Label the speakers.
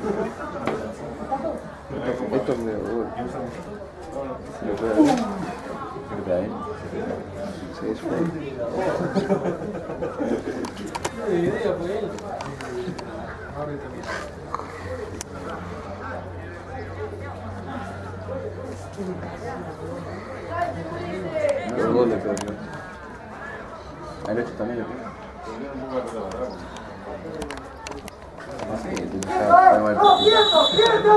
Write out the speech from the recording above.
Speaker 1: Esto es medio duro. ¿Se lo puede ver?
Speaker 2: Creo que ahí.
Speaker 1: Sí, es bueno. Los goles, creo que.
Speaker 2: Ahí lo he hecho también, yo creo. Así que tú sabes, está mal.